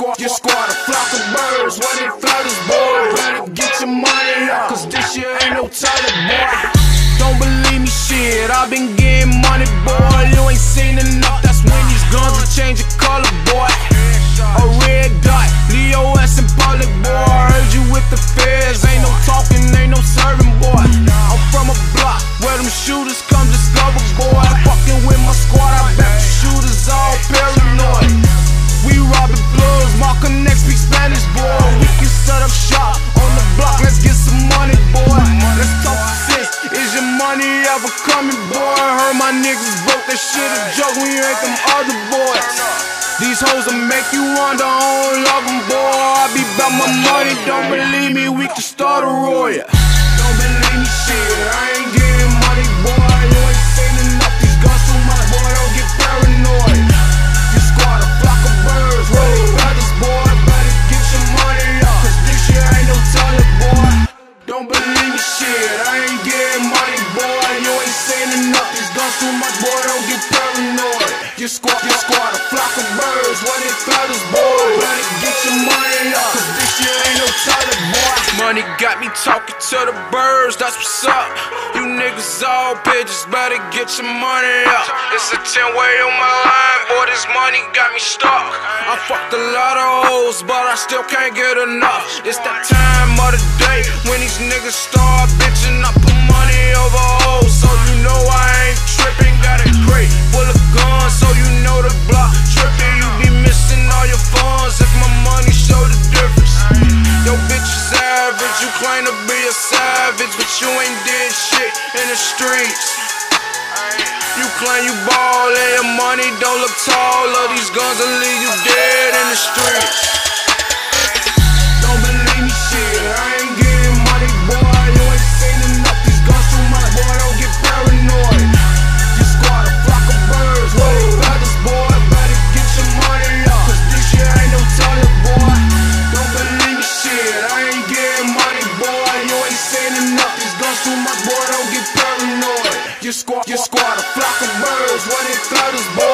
squad a flock of birds. When it flutters, boy, better get your money up, cause this year ain't no telling, boy. Don't believe me, shit, I been getting money, boy. You ain't seen enough, that's when these guns will change your color, boy. A red dot, Leo S in public, boy. Heard you with the feds, ain't no talking, ain't no serving, boy. I'm from a block where them shooters come discover, boy. Fucking with my squad, I bet the shooters all paranoid. We robbing plugs, my connect speak Spanish, boy. We can set up shop on the block, let's get some money, boy. Let's talk sense, is your money ever coming, boy? Heard my niggas broke, that shit a joke when you ain't them other boys. These hoes will make you wonder, I don't love them, boy. I be about my money, don't believe me, we can start a royal. Don't believe me, shit, I ain't getting money, boy. You ain't seen enough, these guns too much, boy, don't get paranoid. Your squad a flock of birds, roll feathers, boy. Better get your money up, cause this year ain't no telling, boy. Don't believe me, shit, I ain't getting money, boy. You ain't seen enough, these guns too much, boy, don't get paranoid. Your squad a flock of birds, when it flutters, boy. Better get your money up, cause this year ain't no telling, boy. Money got me talking to the birds, that's what's up. You niggas all bitches, better get your money up. It's a 10-way on my line, boy, this money got me stuck. I fucked a lot of hoes, but I still can't get enough. It's that time of the day when these niggas start bitching. I put money over hoes, so you know I ain't tripping. Got a crate full of guns, so you know the block tripping. You be missing all your funds if my money show the difference. Yo, bitch is average, you claim to be a savage, but you ain't did shit in the streets. You claim you ball and your money don't look tall. All these guns will leave you dead in the streets. Don't believe me, shit, I ain't getting money, boy. You ain't seen enough, these guns too much, boy, don't get paranoid. Your squad a flock of birds, roll feathers, boy. Better get your money up, cause this year ain't no telling, boy. Don't believe me, shit, I ain't getting money, boy. You ain't seen enough, these guns too much, boy, don't get paranoid. Your squad a flock of birds, when it flutters, boy.